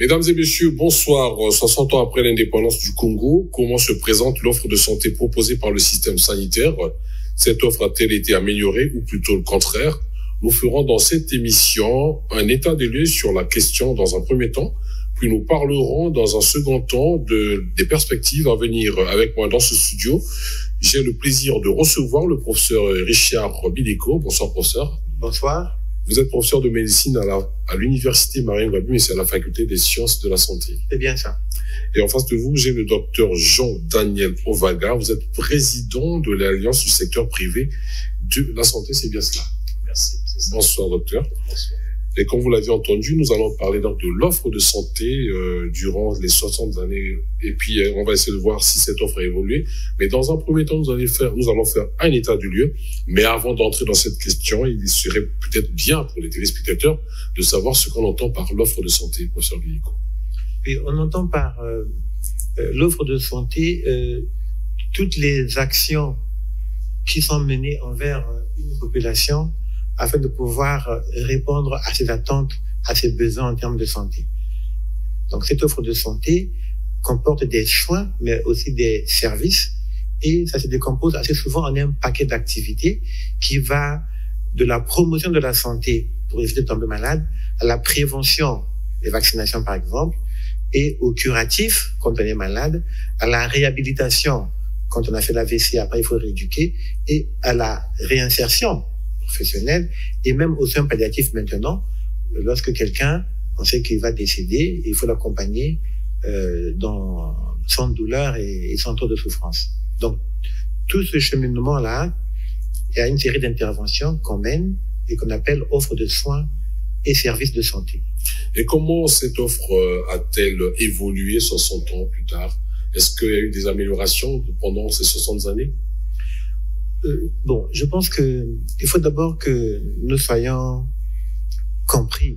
Mesdames et messieurs, bonsoir. 60 ans après l'indépendance du Congo, comment se présente l'offre de santé proposée par le système sanitaire? Cette offre a-t-elle été améliorée ou plutôt le contraire? Nous ferons dans cette émission un état des lieux sur la question dans un premier temps, puis nous parlerons dans un second temps des perspectives à venir. Avec moi dans ce studio, j'ai le plaisir de recevoir le professeur Richard Bileko. Bonsoir professeur. Bonsoir. Vous êtes professeur de médecine à l'université Marien-Ngouabi, mais c'est à la faculté des sciences de la santé. C'est bien ça. Et en face de vous, j'ai le docteur Jean-Daniel Ovaga. Vous êtes président de l'Alliance du secteur privé de la santé, c'est bien cela. Merci. Bonsoir docteur. Bonsoir. Et comme vous l'avez entendu, nous allons parler donc de l'offre de santé durant les 60 années. Et puis, on va essayer de voir si cette offre a évolué. Mais dans un premier temps, nous allons faire un état du lieu. Mais avant d'entrer dans cette question, il serait peut-être bien pour les téléspectateurs de savoir ce qu'on entend par l'offre de santé, professeur Bileko. Et on entend par l'offre de santé toutes les actions qui sont menées envers une population afin de pouvoir répondre à ses attentes, à ses besoins en termes de santé. Donc cette offre de santé comporte des soins, mais aussi des services, et ça se décompose assez souvent en un paquet d'activités qui va de la promotion de la santé pour éviter de tomber malade, à la prévention, les vaccinations par exemple, et au curatif quand on est malade, à la réhabilitation quand on a fait l'AVC, après il faut rééduquer, et à la réinsertion professionnelle, et même aux soins palliatifs maintenant, lorsque quelqu'un, on sait qu'il va décéder, il faut l'accompagner sans douleur et sans trop de souffrance. Donc, tout ce cheminement-là, il y a une série d'interventions qu'on mène et qu'on appelle offre de soins et services de santé. Et comment cette offre a-t-elle évolué 60 ans plus tard? Est-ce qu'il y a eu des améliorations pendant ces 60 années? Bon, je pense il faut d'abord que nous soyons compris.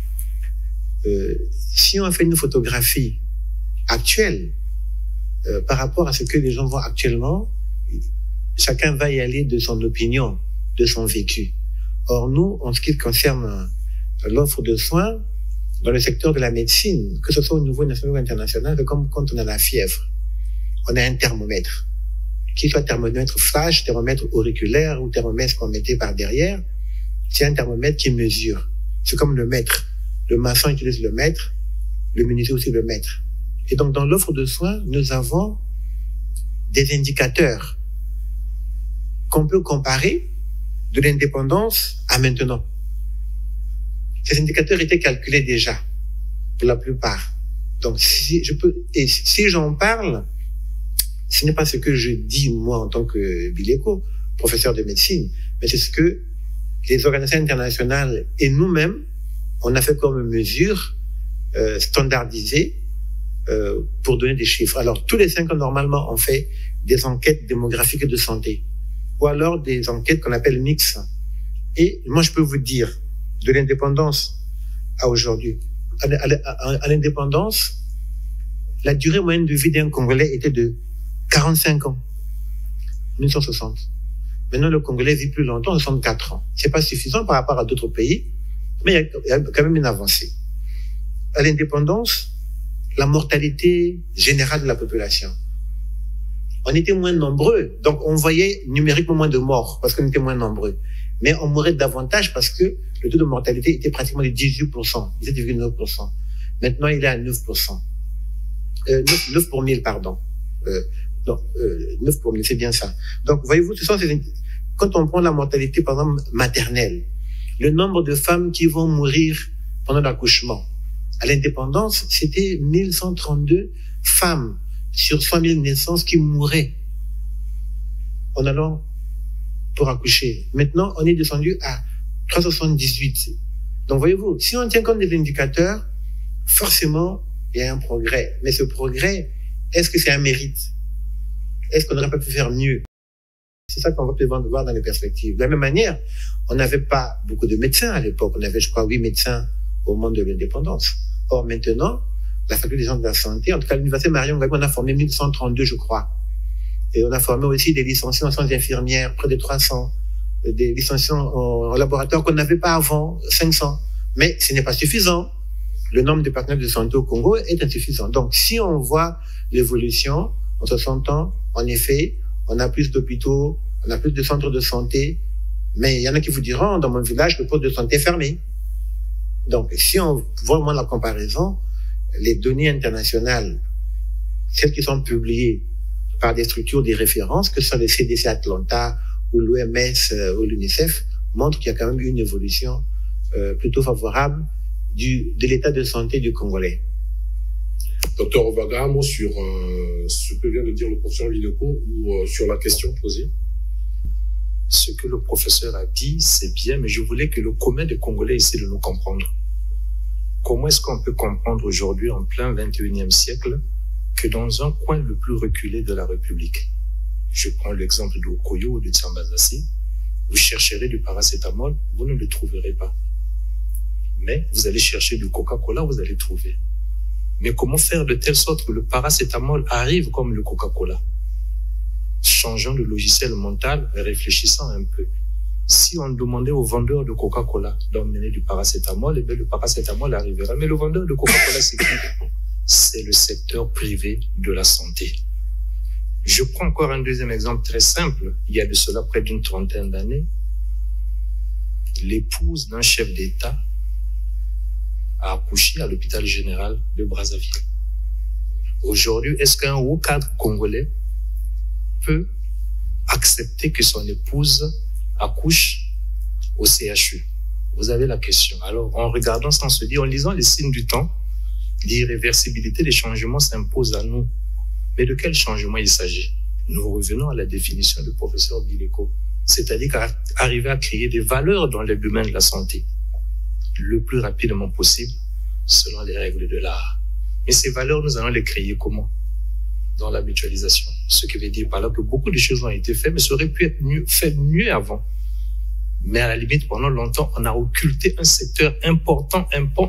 Si on fait une photographie actuelle par rapport à ce que les gens voient actuellement, chacun va y aller de son opinion, de son vécu. Or, nous, en ce qui concerne l'offre de soins, dans le secteur de la médecine, que ce soit au niveau national ou international, c'est comme quand on a la fièvre. On a un thermomètre. Qu'il soit thermomètre flash, thermomètre auriculaire ou thermomètre qu'on mettait par derrière, c'est un thermomètre qui mesure. C'est comme le mètre. Le maçon utilise le mètre, le menuisier aussi le mètre. Et donc, dans l'offre de soins, nous avons des indicateurs qu'on peut comparer de l'indépendance à maintenant. Ces indicateurs étaient calculés déjà, pour la plupart. Donc, si j'en parle, ce n'est pas ce que je dis, moi, en tant que Bileko, professeur de médecine, mais c'est ce que les organisations internationales et nous-mêmes, on a fait comme mesure standardisée pour donner des chiffres. Alors, tous les 5 ans, normalement, on fait des enquêtes démographiques de santé, ou alors des enquêtes qu'on appelle mixtes. Et moi, je peux vous dire, de l'indépendance à aujourd'hui, à l'indépendance, la durée moyenne de vie d'un Congolais était de 45 ans, 1960. Maintenant, le Congolais vit plus longtemps, 64 ans. C'est pas suffisant par rapport à d'autres pays, mais il y a quand même une avancée. À l'indépendance, la mortalité générale de la population. On était moins nombreux, donc on voyait numériquement moins de morts parce qu'on était moins nombreux. Mais on mourait davantage parce que le taux de mortalité était pratiquement de 18%, 17,9%. Maintenant, il est à 9%. 9 pour 1000, pardon. 9 pour 1000, c'est bien ça. Donc, voyez-vous, quand on prend la mortalité, par exemple, maternelle, le nombre de femmes qui vont mourir pendant l'accouchement, à l'indépendance, c'était 1132 femmes sur 100 000 naissances qui mouraient en allant pour accoucher. Maintenant, on est descendu à 378. Donc, voyez-vous, si on tient compte des indicateurs, forcément, il y a un progrès. Mais ce progrès, est-ce que c'est un mérite? Est-ce qu'on n'aurait pas pu faire mieux? C'est ça qu'on va peut-être voir dans les perspectives. De la même manière, on n'avait pas beaucoup de médecins à l'époque. On avait, je crois, 8 médecins au moment de l'indépendance. Or, maintenant, la faculté des sciences de la santé, en tout cas, l'université Marien-Ngouabi, on a formé 1132, je crois. Et on a formé aussi des licenciés en sciences infirmières, près de 300. Des licenciés en laboratoire qu'on n'avait pas avant, 500. Mais ce n'est pas suffisant. le nombre de partenaires de santé au Congo est insuffisant. Donc, si on voit l'évolution, en 60 ans, en effet, on a plus d'hôpitaux, on a plus de centres de santé, mais il y en a qui vous diront, dans mon village, le poste de santé est fermé. Donc, si on voit vraiment la comparaison, les données internationales, celles qui sont publiées par des structures de référence, que ce soit le CDC Atlanta ou l'OMS ou l'UNICEF, montrent qu'il y a quand même une évolution plutôt favorable de l'état de santé du Congolais. Docteur Ovaga, un mot sur ce que vient de dire le professeur Bileko ou sur la question posée. Ce que le professeur a dit, c'est bien, mais je voulais que le commun des Congolais essaie de nous comprendre. Comment est-ce qu'on peut comprendre aujourd'hui, en plein 21e siècle, que dans un coin le plus reculé de la République, je prends l'exemple de Okoyo ou de Tsambazassi, vous chercherez du paracétamol, vous ne le trouverez pas. Mais vous allez chercher du Coca-Cola, vous allez trouver. Mais comment faire de telle sorte que le paracétamol arrive comme le Coca-Cola? Changeons de logiciel mental et réfléchissons un peu. Si on demandait aux vendeurs de Coca-Cola d'emmener du paracétamol, eh bien le paracétamol arrivera. Mais le vendeur de Coca-Cola, c'est qui? C'est le secteur privé de la santé. Je prends encore un deuxième exemple très simple. Il y a de cela près d'une 30aine d'années, l'épouse d'un chef d'État a accouché à l'hôpital général de Brazzaville. Aujourd'hui, est-ce qu'un haut cadre congolais peut accepter que son épouse accouche au CHU? Vous avez la question. Alors, en regardant ça, on se dit, en lisant les signes du temps, l'irréversibilité des changements s'impose à nous. Mais de quel changement il s'agit? Nous revenons à la définition du professeur Bileko, c'est-à-dire qu'arriver à créer des valeurs dans le domaine de la santé le plus rapidement possible, selon les règles de l'art. Et ces valeurs, nous allons les créer comment? Dans la mutualisation. Ce qui veut dire par là que beaucoup de choses ont été faites, mais ça aurait pu être fait mieux avant. Mais à la limite, pendant longtemps, on a occulté un secteur important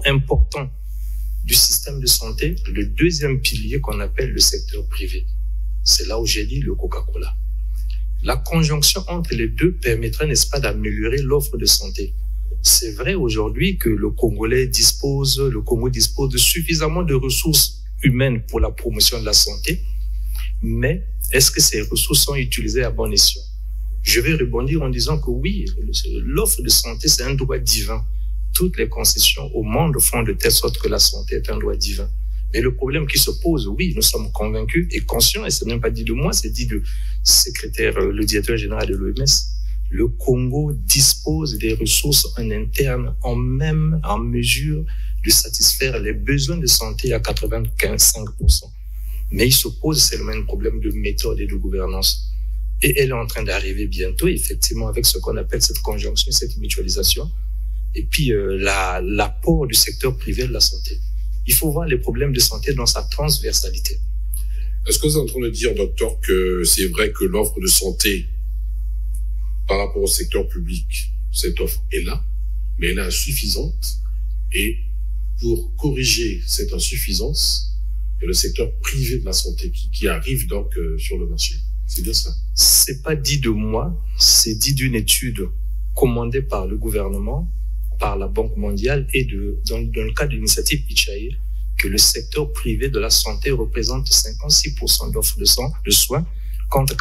du système de santé, le deuxième pilier qu'on appelle le secteur privé. C'est là où j'ai dit le Coca-Cola. La conjonction entre les deux permettra, n'est-ce pas, d'améliorer l'offre de santé. C'est vrai aujourd'hui que le Congo dispose de suffisamment de ressources humaines pour la promotion de la santé, mais est-ce que ces ressources sont utilisées à bon escient? Je vais rebondir en disant que oui, l'offre de santé, c'est un droit divin. Toutes les concessions au monde font de telle sorte que la santé est un droit divin. Mais le problème qui se pose, oui, nous sommes convaincus et conscients, et c'est même pas dit de moi, c'est dit du le directeur général de l'OMS. Le Congo dispose des ressources en interne en mesure de satisfaire les besoins de santé à 95%. Mais il se pose seulement un problème de méthode et de gouvernance. Et elle est en train d'arriver bientôt, effectivement, avec ce qu'on appelle cette conjonction, cette mutualisation, et puis l'apport du secteur privé de la santé. Il faut voir les problèmes de santé dans sa transversalité. Est-ce que vous êtes en train de dire, docteur, que c'est vrai que l'offre de santé par rapport au secteur public, cette offre est là, mais elle est insuffisante, et pour corriger cette insuffisance, il y a le secteur privé de la santé qui arrive donc sur le marché. C'est bien ça? C'est pas dit de moi, c'est dit d'une étude commandée par le gouvernement, par la Banque mondiale et dans le cadre de l'initiative Pichaye, que le secteur privé de la santé représente 56% d'offres de soins contre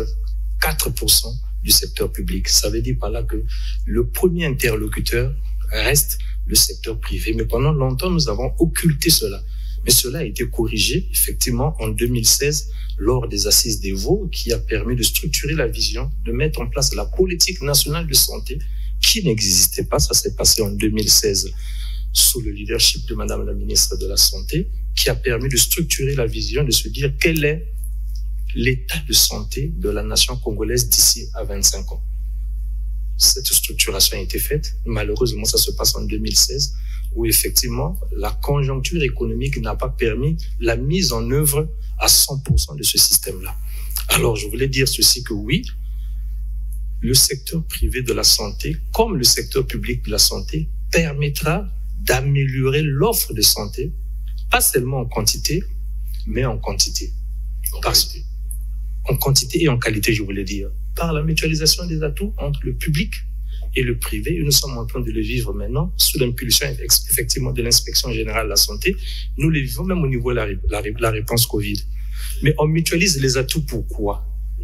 44% du secteur public. Ça veut dire par là que le premier interlocuteur reste le secteur privé. Mais pendant longtemps, nous avons occulté cela. Mais cela a été corrigé, effectivement, en 2016, lors des assises des Vaux, qui a permis de structurer la vision, de mettre en place la politique nationale de santé, qui n'existait pas. Ça s'est passé en 2016, sous le leadership de Madame la ministre de la Santé, qui a permis de structurer la vision, de se dire quel est l'état de santé de la nation congolaise d'ici à 25 ans. Cette structuration a été faite. Malheureusement, ça se passe en 2016, où effectivement, la conjoncture économique n'a pas permis la mise en œuvre à 100% de ce système-là. Alors, je voulais dire ceci que oui, le secteur privé de la santé, comme le secteur public de la santé, permettra d'améliorer l'offre de santé, pas seulement en quantité, mais en quantité. En quantité et en qualité, je voulais dire, par la mutualisation des atouts entre le public Et le privé, nous sommes en train de le vivre maintenant, sous l'impulsion effectivement de l'Inspection générale de la santé. Nous le vivons même au niveau de la réponse Covid. Mais on mutualise les atouts pourquoi?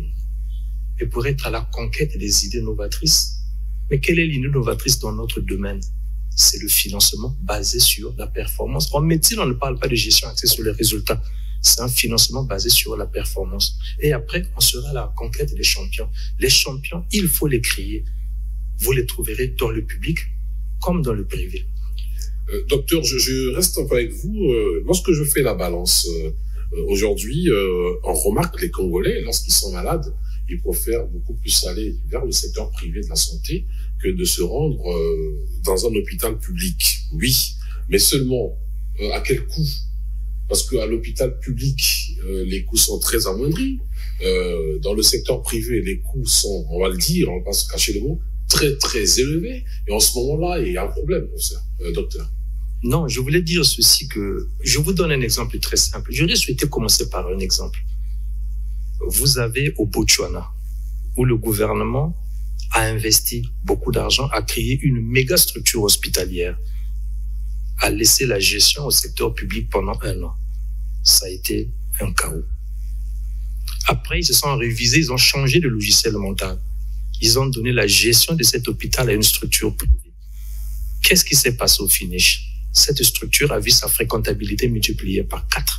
Et pour être à la conquête des idées novatrices. Mais quelle est l'idée novatrice dans notre domaine? C'est le financement basé sur la performance. En médecine, on ne parle pas de gestion axée sur les résultats. C'est un financement basé sur la performance. Et après, on sera à la conquête des champions. Les champions, il faut les créer. Vous les trouverez dans le public comme dans le privé. Docteur, je reste un peu avec vous. Lorsque je fais la balance, aujourd'hui, on remarque les Congolais, lorsqu'ils sont malades, ils préfèrent beaucoup plus aller vers le secteur privé de la santé que de se rendre dans un hôpital public. Oui, mais seulement à quel coût? Parce qu'à l'hôpital public, les coûts sont très amoindris. Dans le secteur privé, les coûts sont, on va le dire, on va pas se cacher le mot, très, très élevés. Et en ce moment-là, il y a un problème, docteur. Non, je voulais dire ceci que... Je vous donne un exemple très simple. J'aurais souhaité commencer par un exemple. Vous avez au Botswana, où le gouvernement a investi beaucoup d'argent, a créé une méga structure hospitalière, a laissé la gestion au secteur public pendant 1 an. Ça a été un chaos. Après, ils se sont révisés, ils ont changé de logiciel mental. Ils ont donné la gestion de cet hôpital à une structure privée. Qu'est-ce qui s'est passé au finish? Cette structure a vu sa fréquentabilité multipliée par 4,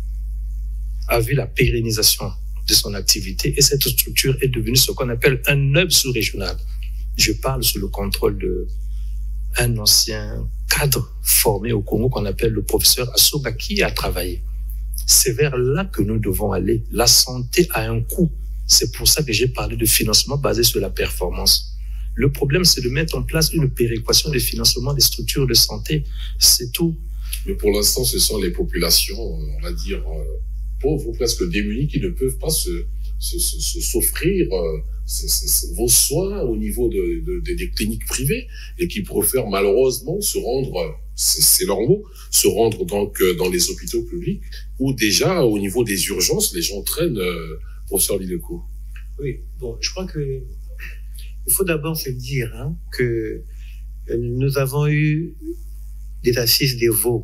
a vu la pérennisation de son activité et cette structure est devenue ce qu'on appelle un hub sous-régional. Je parle sous le contrôle d'un ancien cadre formé au Congo qu'on appelle le professeur Assoga qui a travaillé. C'est vers là que nous devons aller. La santé a un coût. C'est pour ça que j'ai parlé de financement basé sur la performance. Le problème, c'est de mettre en place une péréquation des financements des structures de santé. C'est tout. Mais pour l'instant, ce sont les populations, on va dire, pauvres ou presque démunies qui ne peuvent pas s'offrir vos soins au niveau des cliniques privées et qui préfèrent malheureusement se rendre, c'est leur mot, se rendre donc dans les hôpitaux publics où déjà au niveau des urgences, les gens traînent, professeur Lileco. Oui, bon, je crois que il faut d'abord se dire que nous avons eu des assises des veaux.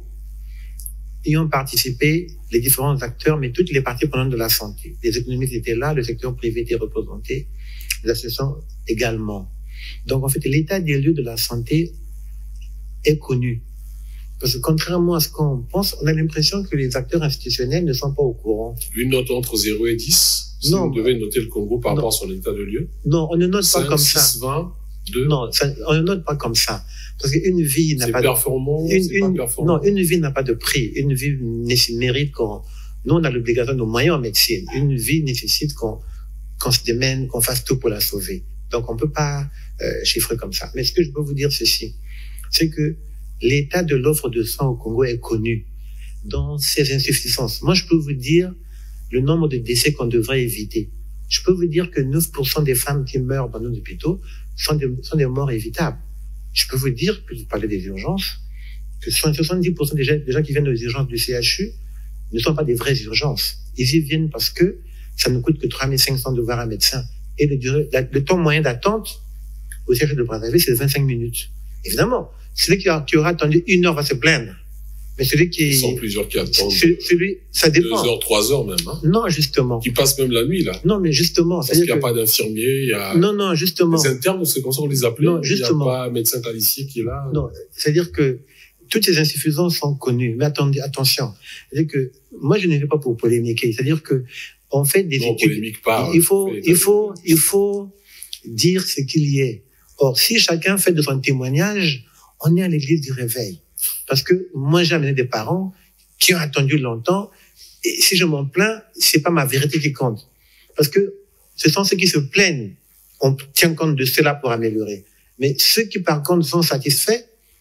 Y ont participé les différents acteurs, mais toutes les parties prenantes de la santé. Les économistes étaient là, le secteur privé était représenté, les associations également. Donc, en fait, l'état des lieux de la santé est connu. Parce que contrairement à ce qu'on pense, on a l'impression que les acteurs institutionnels ne sont pas au courant. Une note entre 0 et 10, si non, vous devez noter le Congo par rapport à son état de lieu. Non, on ne note 5, pas comme 6, ça. 20, 2. Non, on ne note pas comme ça. Parce qu'une vie n'a pas performant, de... Non, une vie n'a pas de prix. Une vie mérite qu'on... Nous, on a l'obligation de moyens en médecine. Une vie nécessite qu'on se démène, qu'on fasse tout pour la sauver. Donc, on ne peut pas chiffrer comme ça. Mais ce que je peux vous dire, ceci, c'est que l'état de l'offre de soins au Congo est connu dans ses insuffisances. Moi, je peux vous dire le nombre de décès qu'on devrait éviter. Je peux vous dire que 9% des femmes qui meurent dans nos hôpitaux sont des morts évitables. Je peux vous dire, que vous parlez des urgences, que 70% des gens qui viennent aux urgences du CHU ne sont pas des vraies urgences. Ils y viennent parce que ça ne coûte que 3500 de voir un médecin. Et le temps moyen d'attente au CHU de Brazzaville, c'est de 25 minutes. Évidemment, celui qui aura attendu 1 heure va se plaindre. Mais celui qui... Ils sont plusieurs qui attendent. Celui, ça dépend. 2 heures, 3 heures même. Hein. Non, justement. Qui passent même la nuit, là. Non, mais justement. Parce qu'il n'y a pas d'infirmier, il y a... Non, justement. Les internes, c'est comme ça qu'on les appelait. Non, justement. Il n'y a pas un médecin talicier qui est là. Non, c'est-à-dire que toutes ces insuffisances sont connues. Mais attendez, attention. C'est-à-dire que moi, je ne vais pas pour polémiquer. C'est-à-dire que on fait des études. Polémique pas. Il faut dire ce qu'il y est. Or, si chacun fait de son témoignage, on est à l'église du réveil. Parce que moi, j'ai amené des parents qui ont attendu longtemps. Et si je m'en plains, c'est pas ma vérité qui compte. Parce que ce sont ceux qui se plaignent. On tient compte de cela pour améliorer. Mais ceux qui, par contre, sont satisfaits,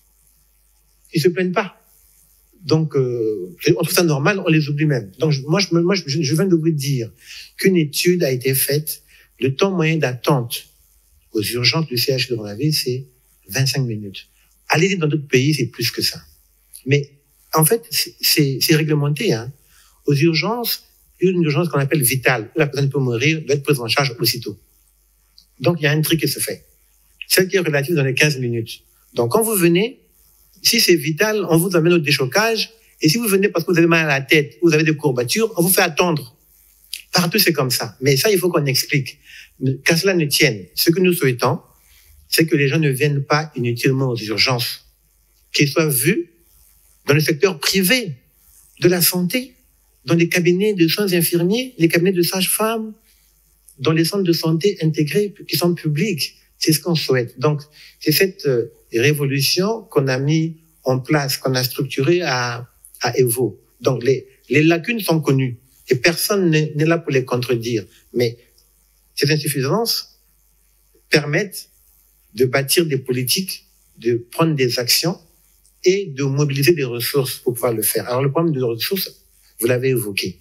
ils se plaignent pas. Donc, on trouve ça normal, on les oublie même. Donc, moi, je viens de vous dire qu'une étude a été faite. Le temps moyen d'attente aux urgences du CHU de Brazzaville, c'est 25 minutes. Allez-y dans d'autres pays, c'est plus que ça. Mais en fait, c'est réglementé. Aux urgences, il y a une urgence qu'on appelle vitale. La personne peut mourir, doit être prise en charge aussitôt. Donc, il y a un truc qui se fait. celle qui est relative dans les 15 minutes. Donc, quand vous venez, si c'est vital, on vous amène au déchocage. Et si vous venez parce que vous avez mal à la tête, vous avez des courbatures, on vous fait attendre. Partout, c'est comme ça. Mais ça, il faut qu'on explique. Qu'à cela ne tienne, ce que nous souhaitons, c'est que les gens ne viennent pas inutilement aux urgences, qu'ils soient vus dans le secteur privé de la santé, dans les cabinets de soins infirmiers, les cabinets de sages-femmes, dans les centres de santé intégrés qui sont publics. C'est ce qu'on souhaite. Donc, c'est cette révolution qu'on a mis en place, qu'on a structurée à Evo. Donc, les lacunes sont connues et personne n'est là pour les contredire. Mais ces insuffisances permettent de bâtir des politiques, de prendre des actions et de mobiliser des ressources pour pouvoir le faire. Alors, le problème des ressources, vous l'avez évoqué.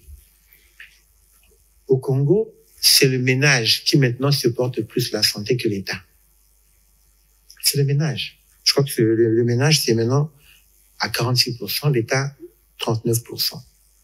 Au Congo, c'est le ménage qui maintenant supporte plus la santé que l'État. C'est le ménage. Je crois que le ménage, c'est maintenant à 46%, l'État 39%.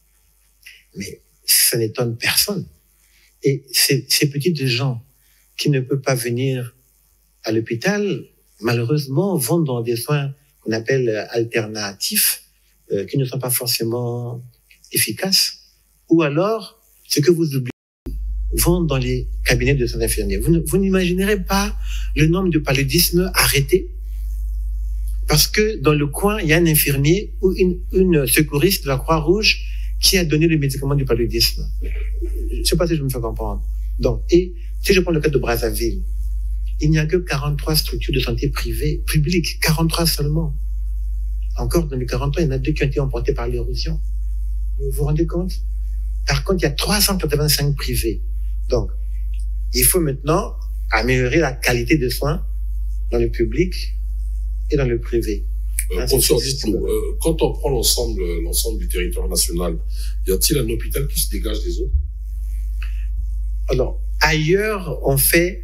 Mais ça n'étonne personne. Et ces petites gens qui ne peuvent pas venir à l'hôpital, malheureusement, vont dans des soins qu'on appelle alternatifs, qui ne sont pas forcément efficaces. Ou alors, ce que vous oubliez, vont dans les cabinets de soins infirmiers. Vous n'imaginerez pas le nombre de paludismes arrêtés parce que dans le coin, il y a un infirmier ou une secouriste de la Croix-Rouge qui a donné le médicament du paludisme. Je ne sais pas si je me fais comprendre. Donc, et si je prends le cas de Brazzaville, il n'y a que 43 structures de santé privées, publiques, 43 seulement. Encore dans les 43, il y en a 2 qui ont été emportées par l'érosion. Vous vous rendez compte? Par contre, il y a 385 privés. Donc, il faut maintenant améliorer la qualité de soins dans le public et dans le privé. Professeur, dites-nous, quand on prend l'ensemble du territoire national, y a-t-il un hôpital qui se dégage des autres? Alors, ailleurs, on fait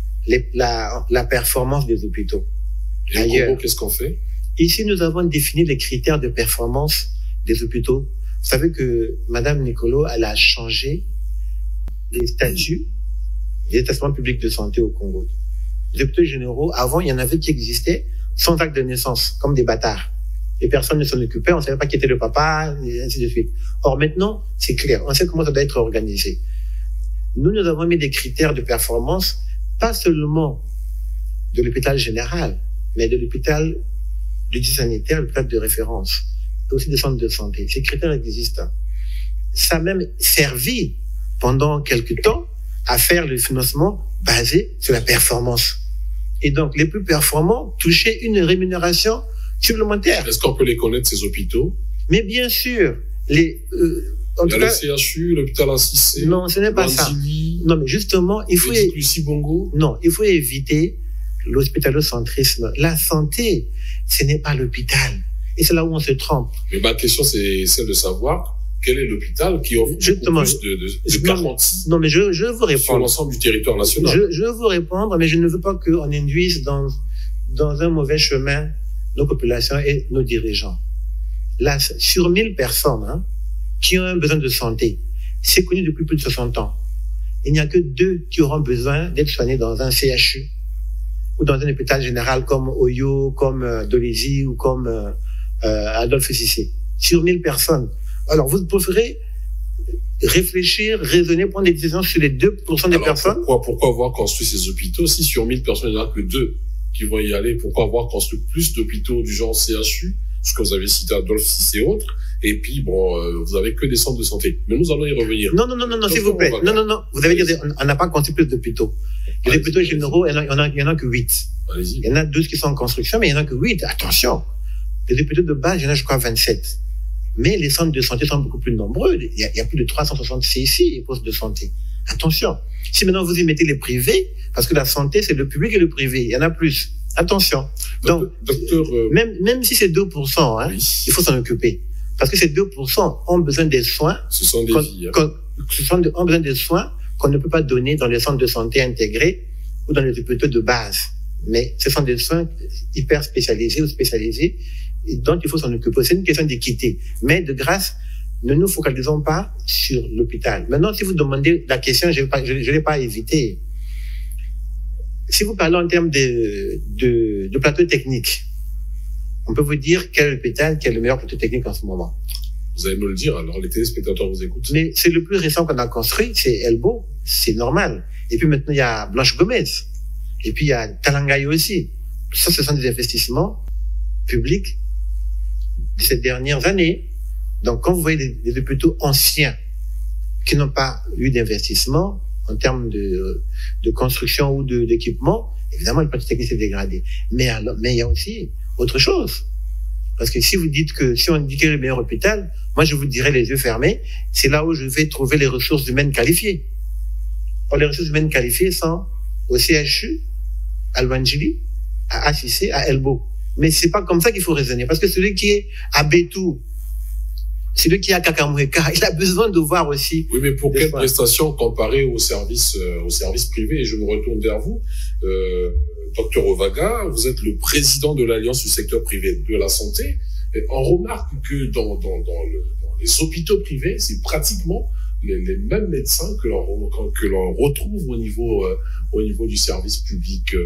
la performance des hôpitaux. Et ailleurs. Au Congo, qu'est-ce qu'on fait? Ici, nous avons défini les critères de performance des hôpitaux. Vous savez que Madame Nicolo, elle a changé les statuts des établissements publics de santé au Congo. Les hôpitaux généraux, avant, il y en avait qui existaient sans acte de naissance, comme des bâtards. Les personnes ne s'en occupaient, on ne savait pas qui était le papa, et ainsi de suite. Or, maintenant, c'est clair, on sait comment ça doit être organisé. Nous avons mis des critères de performance, pas seulement de l'hôpital général, mais de l'hôpital du district sanitaire, l'hôpital de référence, et aussi des centres de santé. Ces critères existent. Ça a même servi pendant quelques temps à faire le financement basé sur la performance. Et donc, les plus performants touchaient une rémunération supplémentaire. Est-ce qu'on peut les connaître, ces hôpitaux? Mais bien sûr. Il y a le CHU, l'hôpital Assisi. Non, ce n'est pas ça. Non, mais justement, il faut éviter l'hospitalo-centrisme. La santé, ce n'est pas l'hôpital. Et c'est là où on se trompe. Mais ma question, c'est celle de savoir quel est l'hôpital qui offre plus de garanties. Non, mais je veux vous répondre. Sur l'ensemble du territoire national. Je veux vous répondre, mais je ne veux pas qu'on induise dans un mauvais chemin nos populations et nos dirigeants. Là, sur 1000 personnes qui ont un besoin de santé, c'est connu depuis plus de 60 ans. Il n'y a que 2 qui auront besoin d'être soignés dans un CHU ou dans un hôpital général comme Oyo, comme Dolezi ou comme Adolphe Cissé. Sur 1000 personnes. Alors, vous préférez réfléchir, raisonner, prendre des décisions sur les 2% des personnes? Pourquoi avoir construit ces hôpitaux si sur 1000 personnes, il n'y en a que 2 qui vont y aller? Pourquoi avoir construit plus d'hôpitaux du genre CHU, ce que vous avez cité Adolphe Cissé et autres, et puis, vous avez que des centres de santé. Mais nous allons y revenir. Non, s'il vous plaît. Non. Vous avez dit, on n'a pas construit plus d'hôpitaux. Les hôpitaux généraux, il y en a que 8. Allez-y. Il y en a 12 qui sont en construction, mais il y en a que 8. Attention. Les hôpitaux de base, il y en a, je crois, 27. Mais les centres de santé sont beaucoup plus nombreux. Il y a plus de 360 CSI, postes de santé. Attention. Si maintenant vous y mettez les privés, parce que la santé, c'est le public et le privé. Il y en a plus. Attention. Donc, même si c'est 2%, oui, il faut s'en occuper. Parce que ces 2% ont besoin des soins. Ce sont des vies. Ont besoin des soins qu'on ne peut pas donner dans les centres de santé intégrés ou dans les hôpitaux de base. Mais ce sont des soins hyper spécialisés ou spécialisés dont il faut s'en occuper. C'est une question d'équité. Mais de grâce, ne nous focalisons pas sur l'hôpital. Maintenant, si vous demandez la question, je ne l'ai pas évité. si vous parlez en termes de plateau technique, on peut vous dire quel hôpital qui est le meilleur plateau technique en ce moment. Vous allez me le dire, alors les téléspectateurs vous écoutent. Mais c'est le plus récent qu'on a construit, c'est Elbow, c'est normal. Et puis maintenant, il y a Blanche Gomez. Et puis il y a Talangayo aussi. Ça, ce sont des investissements publics de ces dernières années. Donc, quand vous voyez des hôpitaux anciens qui n'ont pas eu d'investissement en termes de construction ou d'équipement, évidemment, le plateau technique s'est dégradé. Mais il y a aussi autre chose. Parce que si vous dites que, si on dit quel est le meilleur hôpital, moi, je vous dirais les yeux fermés, c'est là où je vais trouver les ressources humaines qualifiées. Or, les ressources humaines qualifiées sont au CHU, à Luanjili, à ACC, à Elbow. Mais c'est pas comme ça qu'il faut raisonner. Parce que celui qui est à Bétou, celui qui est à Kakamoueka, il a besoin de voir aussi. Oui, mais pour quelle prestation comparée au service privé? Et je me retourne vers vous. Docteur Ovaga, vous êtes le président de l'Alliance du secteur privé de la santé. Et on remarque que dans les hôpitaux privés, c'est pratiquement les mêmes médecins que l'on retrouve au niveau du service public.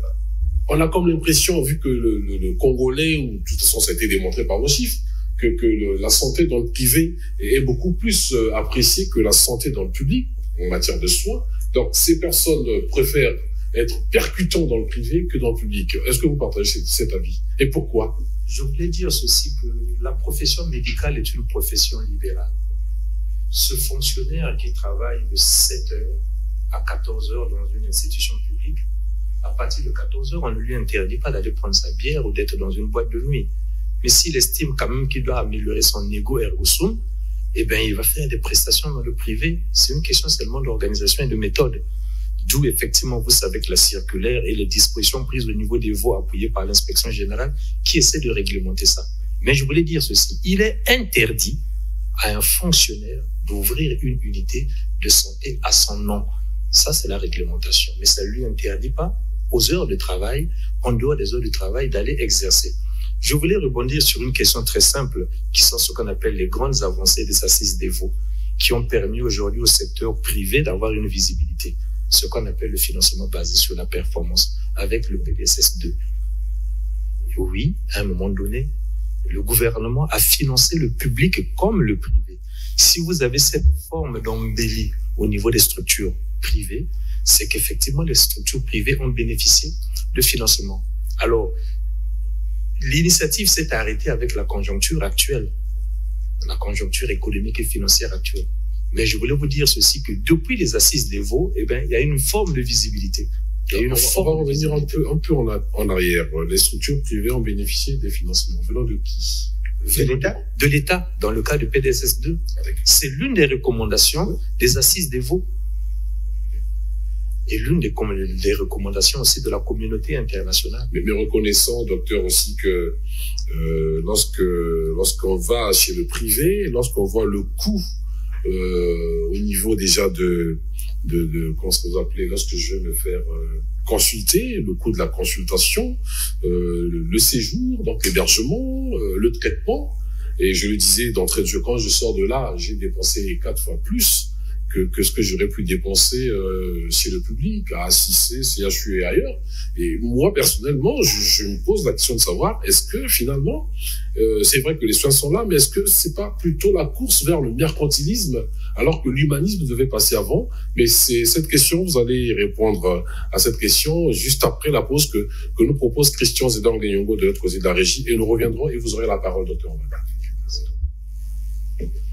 On a comme l'impression, vu que le Congolais, ou de toute façon ça a été démontré par vos chiffres, que la santé dans le privé est beaucoup plus appréciée que la santé dans le public en matière de soins. Donc ces personnes préfèrent être percutants dans le privé que dans le public. Est-ce que vous partagez cet avis? Et pourquoi? Je voulais dire ceci, que la profession médicale est une profession libérale. Ce fonctionnaire qui travaille de 7 heures à 14 heures dans une institution publique, à partir de 14 heures, on ne lui interdit pas d'aller prendre sa bière ou d'être dans une boîte de nuit. Mais s'il estime quand même qu'il doit améliorer son ego ergo sum, eh bien, il va faire des prestations dans le privé. C'est une question seulement d'organisation et de méthode. D'où, effectivement, vous savez que la circulaire et les dispositions prises au niveau des voies appuyées par l'inspection générale qui essaie de réglementer ça. Mais je voulais dire ceci. Il est interdit à un fonctionnaire d'ouvrir une unité de santé à son nom. Ça, c'est la réglementation. Mais ça ne lui interdit pas, aux heures de travail, en dehors des heures de travail, d'aller exercer. Je voulais rebondir sur une question très simple, qui sont ce qu'on appelle les grandes avancées des assises des veaux, qui ont permis aujourd'hui au secteur privé d'avoir une visibilité. Ce qu'on appelle le financement basé sur la performance, avec le PDSS 2. Oui, à un moment donné, le gouvernement a financé le public comme le privé. Si vous avez cette forme d'embellie au niveau des structures privées, c'est qu'effectivement les structures privées ont bénéficié de financement. Alors, l'initiative s'est arrêtée avec la conjoncture actuelle, la conjoncture économique et financière actuelle. Mais je voulais vous dire ceci, que depuis les assises des veaux, eh ben, il y a une forme de visibilité. On va revenir un peu en arrière. Les structures privées ont bénéficié des financements venant de qui? De l'État, dans le cas du PDSS 2. C'est l'une des recommandations des assises des veaux. Et l'une des recommandations aussi de la communauté internationale. Mais reconnaissant, docteur, aussi que lorsqu'on va chez le privé, lorsqu'on voit le coût au niveau déjà comment est-ce que vous appelez, lorsque je vais me faire consulter, le coût de la consultation, le séjour, donc l'hébergement, le traitement, et je le disais d'entrée de jeu, quand je sors de là, j'ai dépensé 4 fois plus que ce que j'aurais pu dépenser chez le public, à ACC, CHU et ailleurs. Et moi, personnellement, je me pose la question de savoir, est-ce que finalement, c'est vrai que les soins sont là, mais est-ce que c'est pas plutôt la course vers le mercantilisme, alors que l'humanisme devait passer avant? Mais c'est cette question, vous allez répondre à cette question juste après la pause que nous propose Christian Zedang-Nyongo de l'autre côté de la régie, et nous reviendrons et vous aurez la parole, docteur.